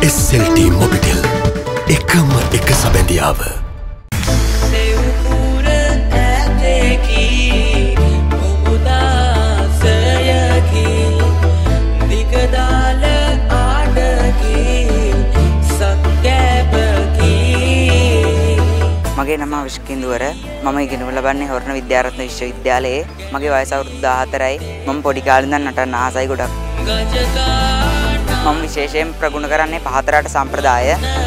SLT Mobitel එකම එක සබැඳියාව. මගේ නම විශ්කින්දුවර මම ඉගෙන ලබන්නේ හොරණ විද්‍යාරත්න විශ්වවිද්‍යාලයේ. මගේ වයස අවුරුදු 14යි. මම පොඩි කාලේ ඉඳන් නටන්න ආසයි ගොඩක්. මම විශේෂයෙන් ප්‍රගුණ කරන්නේ පහතරට සම්ප්‍රදාය.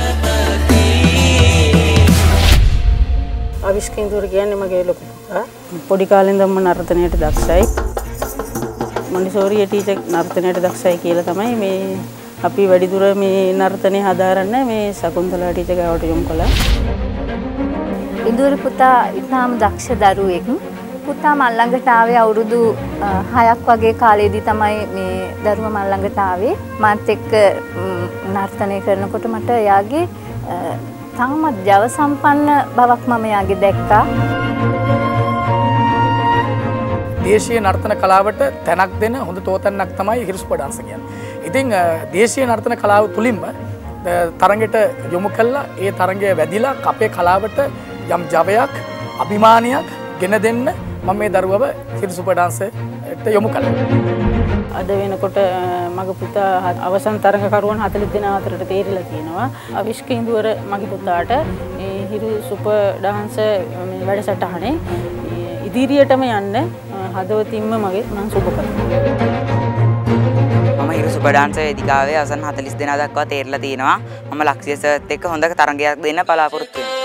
විශ්කින්දුවර කියන්නේ මගේ ලොකු පුතා. පොඩි කාලේ ඉඳන්ම නර්තනයට දක්ෂයි. මොන්ටිසෝරි ටීචර් නර්තනයට දක්ෂයි කියලා තමයි මේ අපි වැඩිදුර මේ නර්තනය හදාරන්න මේ සකුන්තලා ටීචර් ගාවට යොමු කළා. ඉන්දුවර පුතා ඉතාම දක්ෂ දරුවෙක්. පුතා මල් ළඟට ආවේ අවුරුදු 6ක් වගේ කාලෙදී තමයි මේ දරුවා මල් ළඟට ආවේ. මාත් එක්ක නර්තනය කරනකොට මට එයාගේ තාමත් ජව සම්පන්න බවක් මම එයාගේ දැක්කා. දේශීය නර්තන කලාවට තැනක් දෙන හොඳ තෝතැන්නක් තමයි හිරුස්පා ඩාන්ස් කියන්නේ. ඉතින් දේශීය නර්තන කලාව තුලින්ම තරඟයට යොමු කළා. ඒ තරඟය වැදිලා අපේ කලාවට යම් ජවයක් අභිමානයක් ගෙන දෙන්න මම මේ දරුවව හිරුස්පා ඩාන්සට යොමු කළා. අද වෙනකොට මගේ පුතා අවසන් තරඟකරුවන් 40 දෙනා අතරට තේරිලා තියෙනවා. විශ්කින්දුවර මගේ පුතාට මේ හිරුස්පා ඩාන්ස් වැඩසටහනේ ඉදිරියටම යන්න හදවතින්ම මම සුබ කරනවා. මම හිරුස්පා ඩාන්ස් වේදිකාවේ අවසන් 40 දෙනා දක්වා තේරිලා තියෙනවා. මම ලක්ෂ්‍ය සර්ත් එක්ක හොඳ තරඟයක් දෙන්න බලාපොරොත්තු වෙනවා.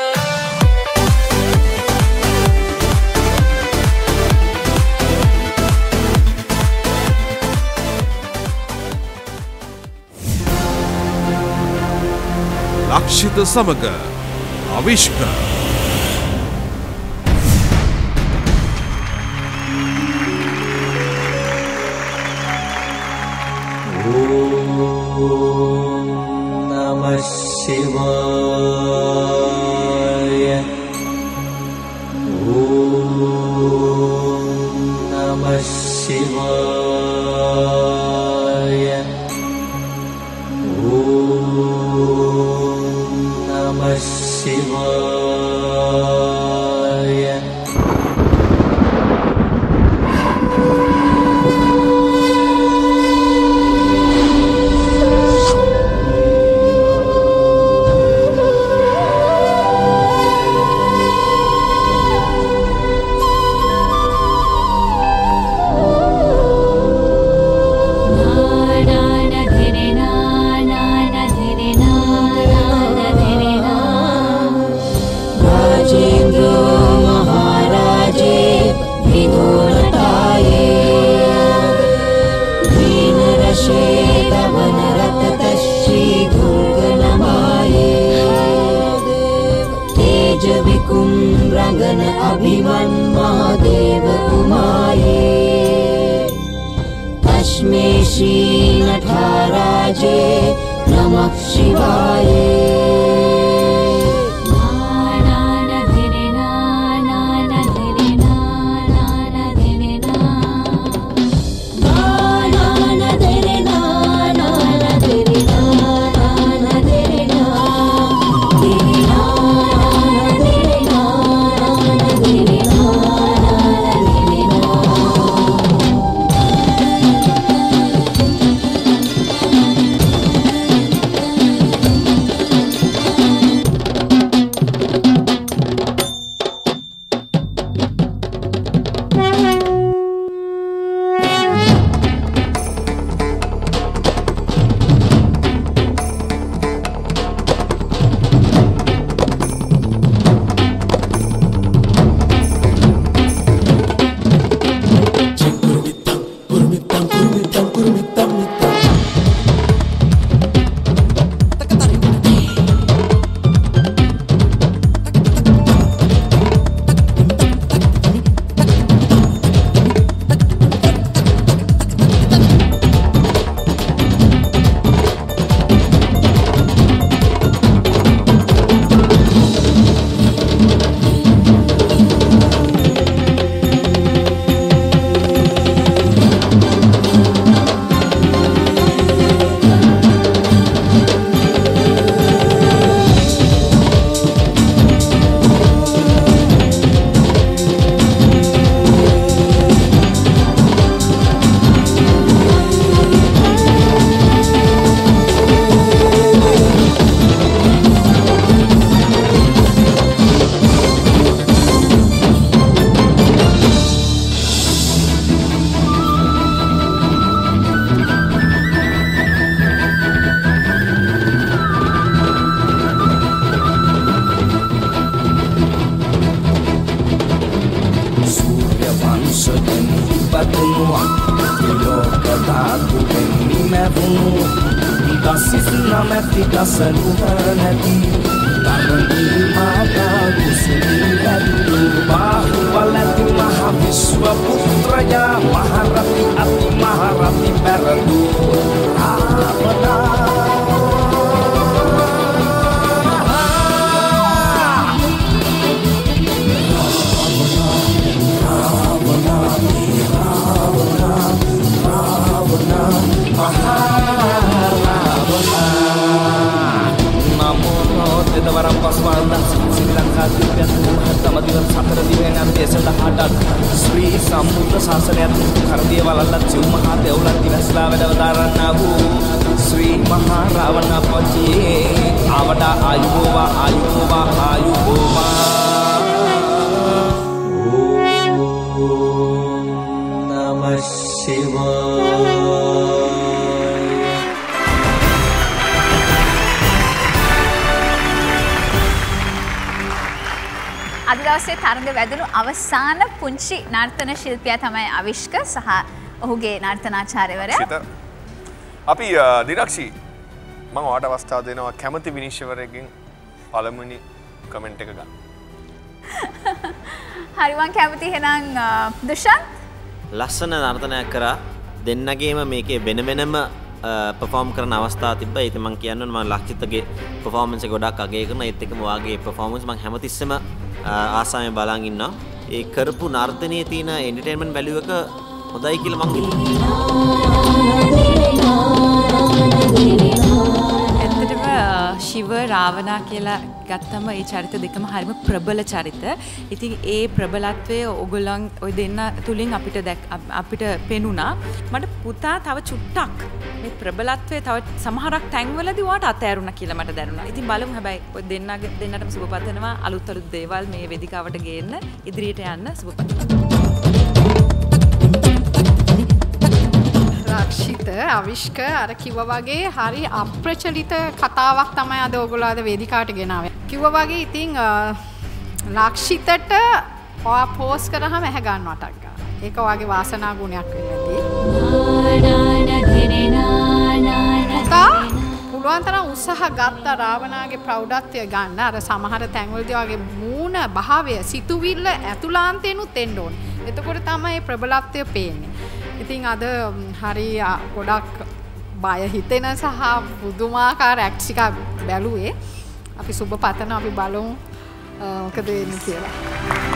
ලක්ෂිත සමග අවිෂ්ක නමः ශිවාය නමः ශිවාය නමः ශිවාය अभिमन महादेव उमाये तस्मै श्री नटराजे नमः शिवाय ගසිස් නමැති ගසනුව නැති තරණී මාතා කුසලී හැදුණු බාහුවල ඇති මහ විශ්ව පුත්‍රයා මහරති අති මහරති පැරදු Dedawaram paswandan Sri Lanka Divyat Mahatama Diwan Satara Diwenan Desada Hadat Sri Samudra Sasanayat Kardiya Walallat Siv Mahadevlat Divasla Vedavadaran Nabu Sri Maharavana Pajiye Avada Ayubova Ayubova Ayubova Om Namah Shivaya අද දවසේ තරඟ වැදුණු අවසාන පුංචි නර්තන ශිල්පියා තමයි අවිෂ්ක සහ ඔහුගේ නර්තනාචාර්යවරයා. අපි දිරක්ෂි මම ඔයාලට අවස්ථාව දෙනවා කැමති විනිශ්චයවරයෙක්ගෙන් පළමුවෙනි කමෙන්ට් එක ගන්න. හරි මං කැමති එහෙනම් දුෂාන්ත් ලස්සන නර්තනයක් කරා දෙන්නගේම මේකේ වෙන වෙනම perform කරන අවස්ථා තිබ්බා. ඒත් මම කියන්න ඕනේ මම ලක්ෂිතගේ performance එක ගොඩක් අගය කරනවා. ඒත් එක්කම ඔයාගේ performance මම හැමතිස්සෙම ආසාවෙන් බලන් ඉන්නවා. ඒ කරපු නර්තනයේ තියෙන entertainment value එක හොඳයි කියලා මං හිතනවා. ඇත්තටම ශිව රාවණා කියලා ගත්තම ඒ චරිත දෙකම හරිම ප්‍රබල චරිත. ඉතින් ඒ ප්‍රබලත්වය ඔයගොල්ලන් ඔය දෙන්න තුලින් අපිට පෙනුණා. මට පුතා තව චුට්ටක් මේ ප්‍රබලත්වය තව සමහරක් තැන්වලදී වාට අතෑරුණා කියලා මට දැනුණා. ඉතින් බලමු හැබැයි ඔය දෙන්නටම සුබ පතනවා අලුත් දේවල් මේ වේදිකාවට ගේන්න ඉදිරියට යන්න සුබ පතනවා. රක්ෂිත අවිෂ්ක අර කිව්වා වගේ හරි අප්‍රචලිත කතාවක් තමයි අද ඔයගොල්ලෝ අද වේදිකාවට ගෙනාවේ. කිව්වා වගේ ඉතින් ලක්ෂිතට ඔයා පෝස් කරාම ඇහැ ගන්නවටක් ගන්න. ඒක ඔයාගේ වාසනා ගුණයක් වෙන්නදී. පුළුවන් තරම් උත්සාහ ගත්ත රාවණාගේ ප්‍රෞಢත්වය ගන්න. අර සමහර තැන්වලදී වගේ මූණ භාවය සිතුවිල්ල ඇතුළාන්තේනුත් එන්න ඕනේ. එතකොට තමයි ප්‍රබලත්වය පේන්නේ. ඉතින් අද හරි ගොඩක් බය හිතෙන සහ පුදුමාකාර ඇක්ට්ස් එකක් බැලුවේ. අපි සුබ පතන අපි බලමු මොකද වෙන්නේ කියලා.